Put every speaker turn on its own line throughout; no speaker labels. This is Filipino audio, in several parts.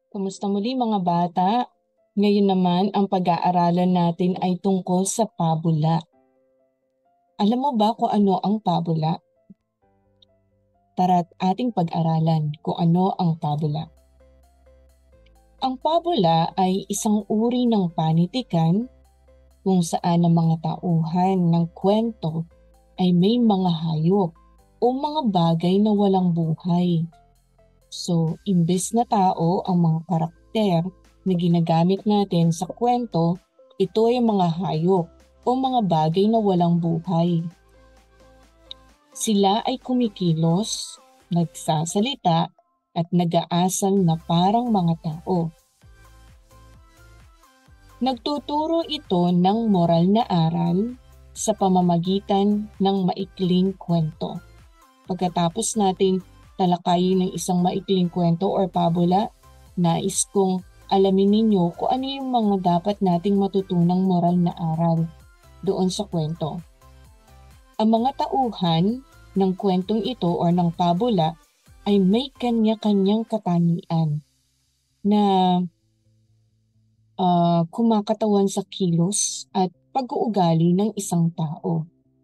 Kumusta muli mga bata? Ngayon naman ang pag-aaralan natin ay tungkol sa pabula. Alam mo ba kung ano ang pabula? Tara't ating pag-aralan kung ano ang pabula. Ang pabula ay isang uri ng panitikan kung saan ang mga tauhan ng kwento ay may mga hayop o mga bagay na walang buhay. So, imbes na tao ang mga karakter na ginagamit natin sa kwento, ito ay mga hayop o mga bagay na walang buhay. Sila ay kumikilos, nagsasalita at nag-aasal na parang mga tao. Nagtuturo ito ng moral na aral sa pamamagitan ng maikling kwento. Pagkatapos natin talakayin ng isang maikling kwento or pabula, nais kong alamin ninyo kung ano yung mga dapat nating matutunang moral na aral doon sa kwento. Ang mga tauhan ng kwentong ito or ng pabula ay may kanya-kanyang katangian na kumakatawan sa kilos at pag-uugali ng isang tao.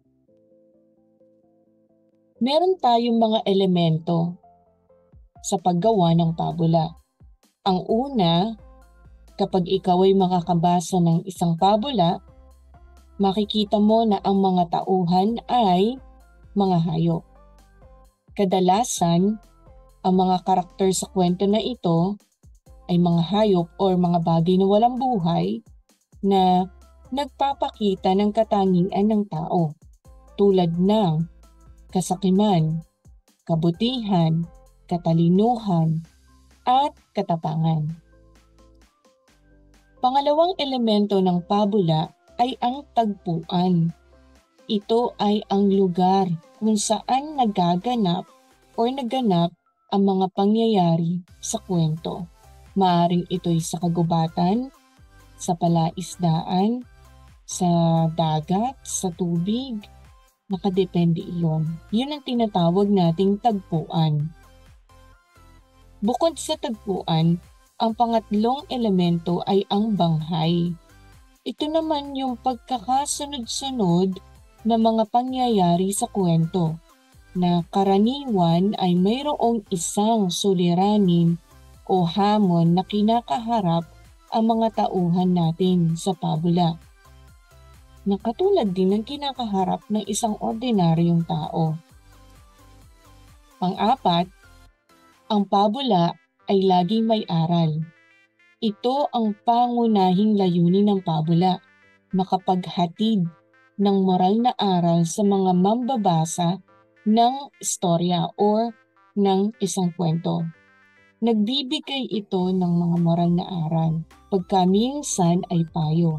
Meron tayong mga elemento sa paggawa ng pabula. Ang una, kapag ikaw ay makakabasa ng isang pabula, makikita mo na ang mga tauhan ay mga hayop. Kadalasan, ang mga karakter sa kwento na ito ay mga hayop or mga bagay na walang buhay na nagpapakita ng katangian ng tao tulad ng kasakiman, kabutihan, katalinuhan, at katapangan. Pangalawang elemento ng pabula ay ang tagpuan. Ito ay ang lugar kung saan nagaganap ang mga pangyayari sa kwento. Maaring ito'y sa kagubatan, sa palaisdaan, sa dagat, sa tubig. Nakadepende iyon. Yun ang tinatawag nating tagpuan. Bukod sa tagpuan, ang pangatlong elemento ay ang banghay. Ito naman yung pagkakasunod-sunod na mga pangyayari sa kwento na karaniwan ay mayroong isang suliranin o hamon na kinakaharap ang mga tauhan natin sa pabula, na katulad din ng kinakaharap ng isang ordinaryong tao. Pang-apat, ang pabula ay laging may aral. Ito ang pangunahing layunin ng pabula, makapaghatid ng moral na aral sa mga mambabasa ng istorya or ng isang kwento. Nagbibigay ito ng mga moral na aral, pagkaminsan ay payo.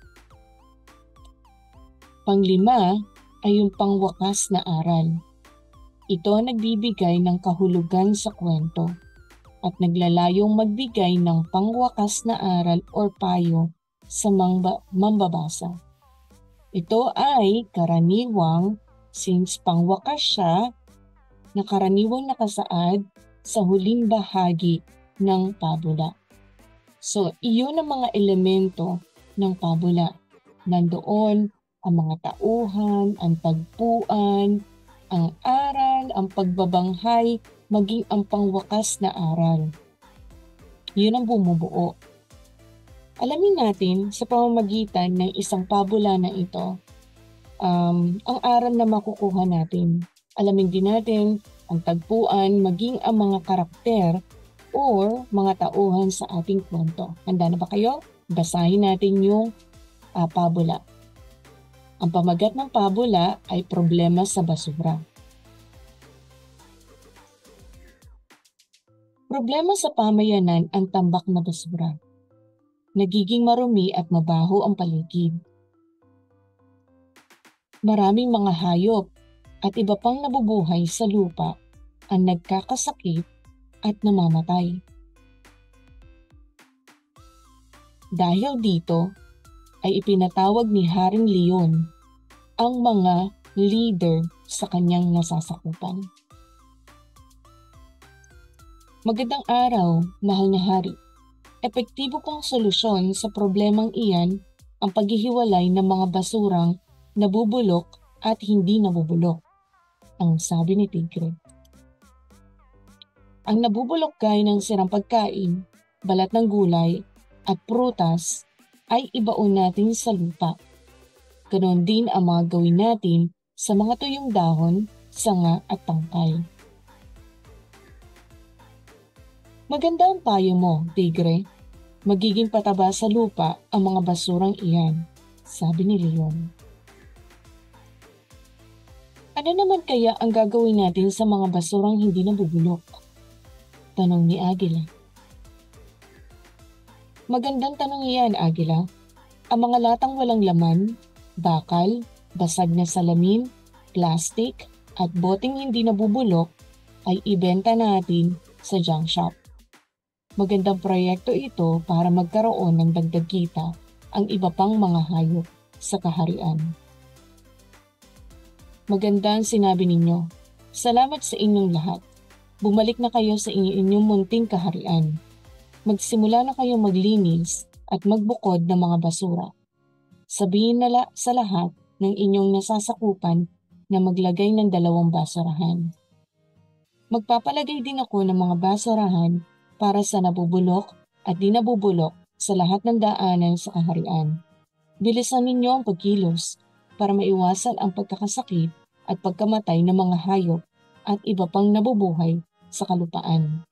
Panglima ay yung pangwakas na aral. Ito nagbibigay ng kahulugan sa kwento at naglalayong magbigay ng pangwakas na aral or payo sa mambabasa. Ito ay karaniwang, since pangwakas siya, na karaniwang nakasaad sa huling bahagi ng pabula. So, iyon ang mga elemento ng pabula. Nandoon ang mga tauhan, ang tagpuan, ang aral, ang pagbabanghay, maging ang pangwakas na aral. Yun ang bumubuo. Alamin natin sa pamamagitan ng isang pabula na ito, ang aral na makukuha natin. Alamin din natin ang tagpuan, maging ang mga karakter or mga tauhan sa ating kwento. Handa na ba kayo? Basahin natin yung pabula. Ang pamagat ng pabula ay problema sa basura. Problema sa pamayanan ang tambak na basura. Nagiging marumi at mabaho ang paligid. Maraming mga hayop at iba pang nabubuhay sa lupa ang nagkakasakit at namamatay. Dahil dito ay ipinatawag ni Haring Leon ang mga leader sa kanyang nasasakupan. Magandang araw, mahal na hari. Epektibo pang solusyon sa problemang iyan ang paghihiwalay ng mga basurang nabubulok at hindi nabubulok, ang sabi ni Tigre. Ang nabubulok gaya ng sirang pagkain, balat ng gulay, at prutas ay ibaon natin sa lupa. Ganon din ang mga gawin natin sa mga tuyong dahon, sanga at tangkay. Maganda ang payo mo, Tigre. Magiging pataba sa lupa ang mga basurang iyan, sabi ni Leon. Ano naman kaya ang gagawin natin sa mga basurang hindi nabubulok? Tanong ni Agila. Magandang tanong iyan, Agila. Ang mga latang walang laman, bakal, basag na salamin, plastic, at boteng hindi nabubulok ay ibenta natin sa junk shop. Magandang proyekto ito para magkaroon ng dagdag kita ang iba pang mga hayop sa kaharian. Maganda ang sinabi ninyo. Salamat sa inyong lahat. Bumalik na kayo sa inyong munting kaharian. Magsimula na kayong maglinis at magbukod ng mga basura. Sabihin na sa lahat ng inyong nasasakupan na maglagay ng 2 basurahan. Magpapalagay din ako ng mga basurahan para sa nabubulok at di nabubulok sa lahat ng daanan sa kaharian. Bilisan ninyo ang pagkilos para maiwasan ang pagkakasakit at pagkamatay ng mga hayop at iba pang nabubuhay sa kalupaan.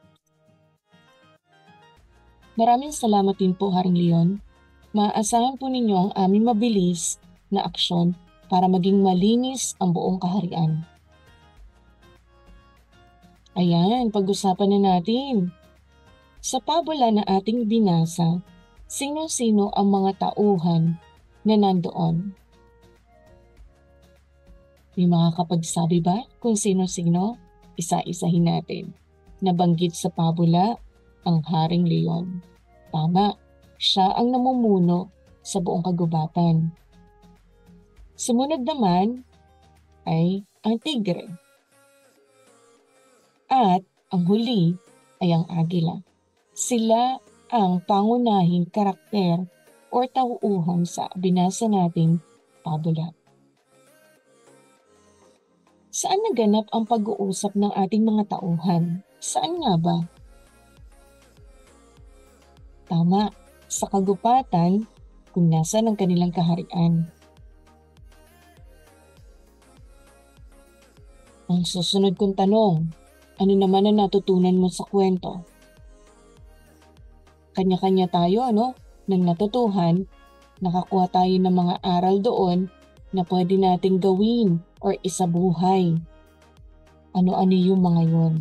Maraming salamat din po, Haring Leon. Maaasahan po ninyo ang aming mabilis na aksyon para maging malinis ang buong kaharian. Ayan, pag-usapan na natin. Sa pabula na ating binasa, sino-sino ang mga tauhan na nandoon? May makakapagsabi ba kung sino-sino? Isa-isahin natin. Nabanggit sa pabula ang Haring Leon. Tama, siya ang namumuno sa buong kagubatan. Sumunod naman ay ang tigre. At ang huli ay ang agila. Sila ang pangunahing karakter o tauhan sa binasa nating pabula. Saan naganap ang pag-uusap ng ating mga tauhan? Saan nga ba? Tama, sa kagubatan kung nasaan ang kanilang kaharian. Ang susunod kong tanong, ano naman ang natutunan mo sa kwento? Kanya-kanya tayo, ng natutuhan, nakakuha tayo ng mga aral doon na pwede nating gawin or isabuhay. Ano-ano yung mga yun?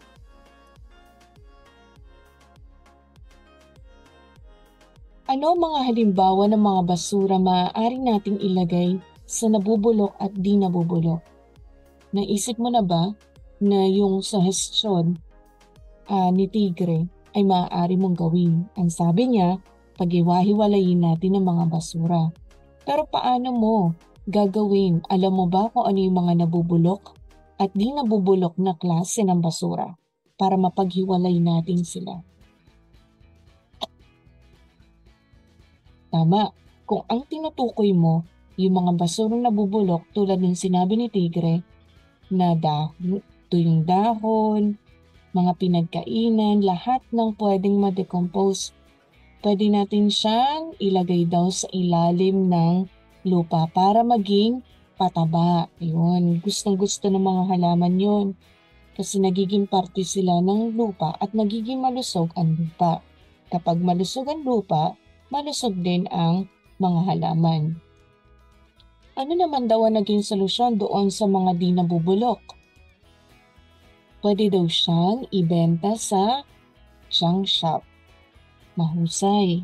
Ano ang mga halimbawa ng mga basura maaari nating ilagay sa nabubulok at di nabubulok? Naisip mo na ba na yung suggestion ni Tigre ay maaari mong gawin? Ang sabi niya, pag-iwahiwalayin natin ang mga basura. Pero paano mo gagawin? Alam mo ba kung ano yung mga nabubulok at di nabubulok na klase ng basura para mapaghiwalay natin sila? Tama, kung ang tinutukoy mo yung mga basurang nabubulok tulad ng sinabi ni Tigre na tuyong dahon, mga pinagkainan, lahat ng pwedeng ma-decompose, pwede natin siyang ilagay daw sa ilalim ng lupa para maging pataba. Yun, gustong-gusto ng mga halaman yun kasi nagiging parte sila ng lupa at nagiging malusog ang lupa. Kapag malusog ang lupa, malusog din ang mga halaman. Ano naman daw ang naging solusyon doon sa mga di nabubulok? Pwede daw siyang ibenta sa junk shop. Mahusay.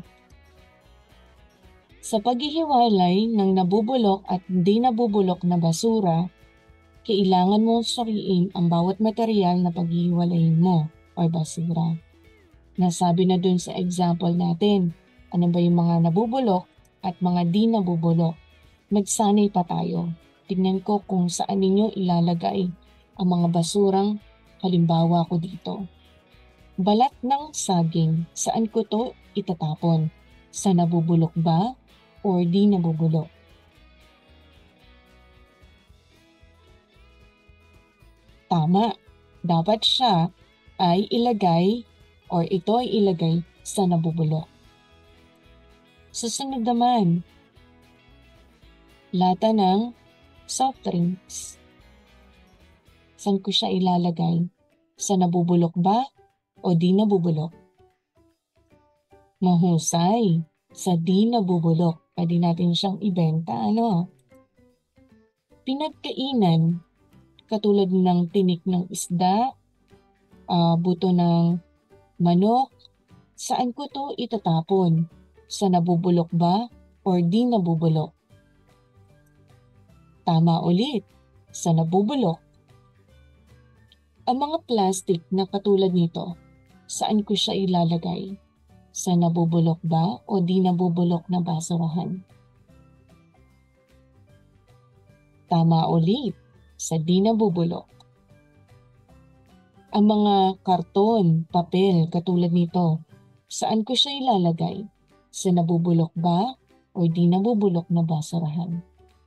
Sa paghihiwalay ng nabubulok at di nabubulok na basura, kailangan mong suriin ang bawat material na paghihiwalayin mo o basura. Nasabi na dun sa example natin, ano ba yung mga nabubulok at mga di nabubulok. Magsanay pa tayo. Tingnan ko kung saan ninyo ilalagay ang mga basurang halimbawa ko dito. Balat ng saging, saan ko to itatapon? Sa nabubulok ba or di nabubulok? Tama, dapat siya ay ilagay or ito ay ilagay sa nabubulok. Susunod naman, lata ng soft drinks. Saan ko siya ilalagay? Sa nabubulok ba o di nabubulok? Mahusay, sa di nabubulok. Pwede natin siyang ibenta, ano? Pinagkainan, katulad ng tinik ng isda, buto ng manok, saan ko to itatapon? Sa nabubulok ba or di nabubulok? Tama ulit, sa nabubulok. Ang mga plastic na katulad nito, saan ko siya ilalagay? Sa nabubulok ba o di nabubulok na basurahan? Tama ulit, sa di nabubulok. Ang mga karton, papel katulad nito, saan ko siya ilalagay? Sa nabubulok ba o di nabubulok na basurahan?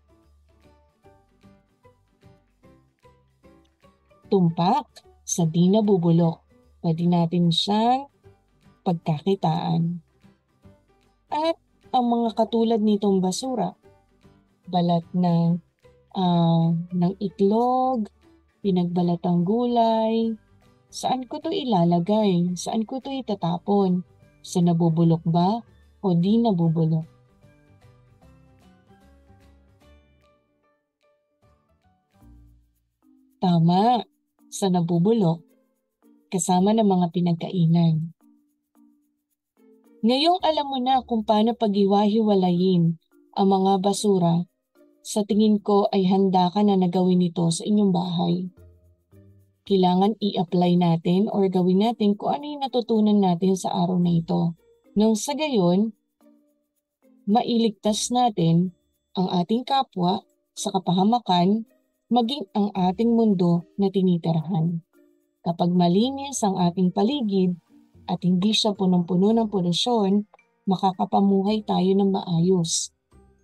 Tumpak, sa di nabubulok. Pwede natin siyang pagkakitaan. At ang mga katulad nitong basura, balat ng itlog, pinagbalatang gulay, saan ko to ilalagay? Saan ko to itatapon? Sa nabubulok ba o di nabubulok? Tama, sa nabubulok, kasama ng mga pinagkainan. Ngayong alam mo na kung paano paghiwa-hiwalayin ang mga basura, sa tingin ko ay handa ka na gawin ito sa inyong bahay. Kailangan i-apply natin or gawin natin kung ano yung natutunan natin sa araw na ito. Nang sa gayon, mailigtas natin ang ating kapwa sa kapahamakan, maging ang ating mundo na tinitirahan. Kapag malinis ang ating paligid at hindi siya punong-puno ng polusyon, makakapamuhay tayo ng maayos.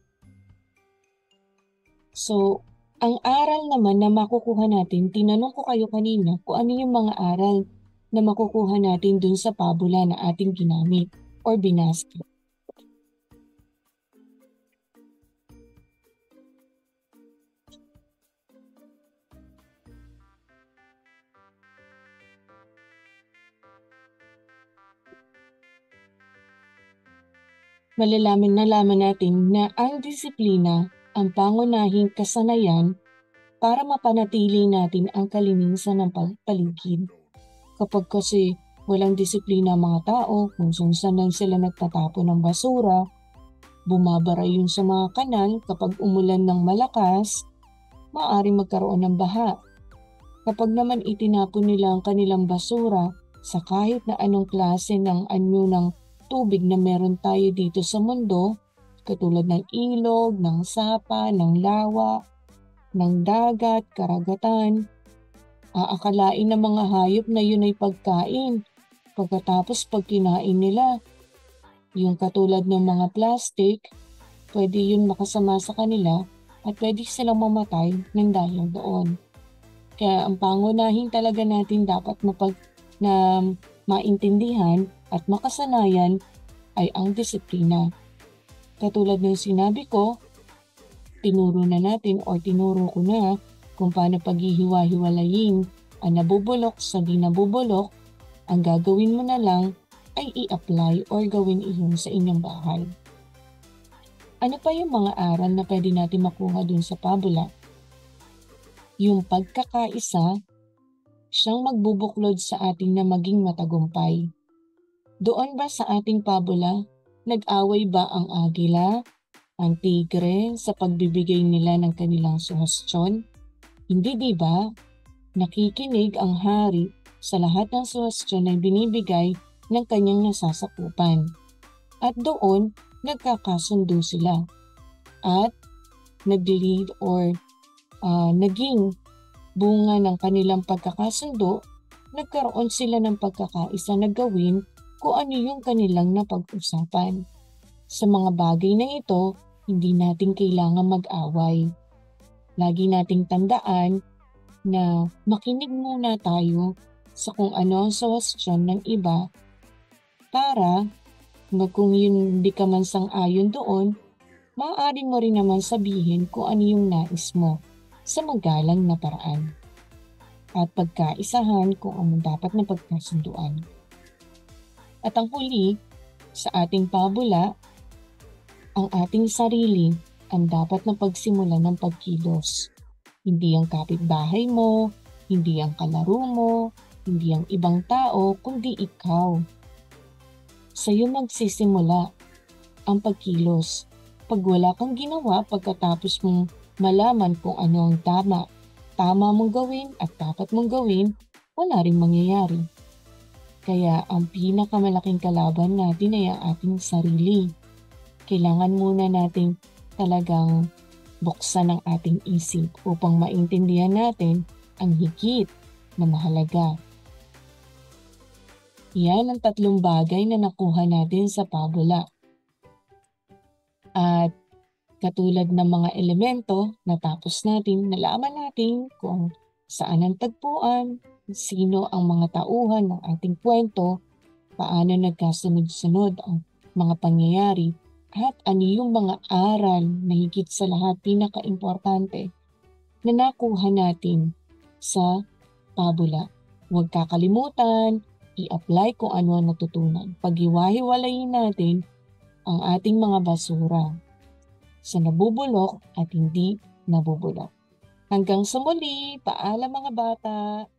So, ang aral naman na makukuha natin, tinanong ko kayo kanina kung ano yung mga aral na makukuha natin dun sa pabula na ating ginamit or binasa. Malalaman natin na ang disiplina ang pangunahing kasanayan para mapanatili natin ang kalinisan ng paligid. Kapag kasi walang disiplina ang mga tao, kung saan lang sila nagtatapon ng basura, bumabara yun sa mga kanal, kapag umulan ng malakas, maaaring magkaroon ng baha. Kapag naman itinapon nila ang kanilang basura sa kahit na anong klase ng anyo ng tubig na meron tayo dito sa mundo, katulad ng ilog, ng sapa, ng lawa, ng dagat, karagatan, aakalain ng mga hayop na yun ay pagkain. Pagkatapos pag kinain nila, yung katulad ng mga plastic, pwede yun makasama sa kanila at pwede silang mamatay ng dahil doon. Kaya ang pangunahin talaga natin dapat maintindihan at makasanayan ay ang disiplina. Katulad ng sinabi ko, tinuro ko na kung paano paghihiwa-hiwalayin ang nabubulok sa di nabubulok. Ang gagawin mo na lang ay i-apply or gawin iyon sa inyong bahay. Ano pa yung mga aral na pwede natin makuha dun sa pabula? Yung pagkakaisa, siyang magbubuklod sa ating na maging matagumpay. Doon ba sa ating pabula, nag-away ba ang agila, ang tigre sa pagbibigay nila ng kanilang suhestyon? Hindi, di ba? Nakikinig ang hari sa lahat ng suhestyon na binibigay ng kanyang nasasakupan. At doon, nagkakasundo sila. At nag-lead or naging bunga ng kanilang pagkakasundo nagkaroon sila ng pagkakaisa na gawin kung ano yung kanilang napag-usapan. Sa mga bagay na ito, hindi natin kailangan mag-away. Lagi nating tandaan na makinig muna tayo sa kung ano ang suggestion ng iba para kung yun hindi ka man sang-ayon doon, maaari mo rin naman sabihin kung ano yung nais mo sa magalang na paraan at pagkaisahan kung ano dapat na pagkasunduan. At ang huli, sa ating pabula, ang ating sarili ang dapat na pagsimulan ng pagkilos. Hindi ang kapitbahay mo, hindi ang kalaro mo, hindi ang ibang tao, kundi ikaw. Sa'yo magsisimula ang pagkilos. Pag wala kang ginawa pagkatapos mong malaman kung ano ang tama mong gawin at dapat mong gawin, wala rin mangyayari. Kaya ang pinakamalaking kalaban natin ay ang ating sarili. Kailangan muna nating talagang buksan ang ating isip upang maintindihan natin ang higit na mahalaga. Yan ang 3 bagay na nakuha natin sa pabula. At katulad ng mga elemento, natapos natin, nalaman natin kung saan ang tagpuan, sino ang mga tauhan ng ating kwento, paano nagkasunod-sunod ang mga pangyayari, at ano yung mga aral na higit sa lahat pinaka-importante na nakuha natin sa pabula. Huwag kakalimutan, i-apply kung ano ang natutunan. Pag-iwahiwalayin natin ang ating mga basura sa nabubulok at hindi nabubulok. Hanggang sa muli, paalam mga bata!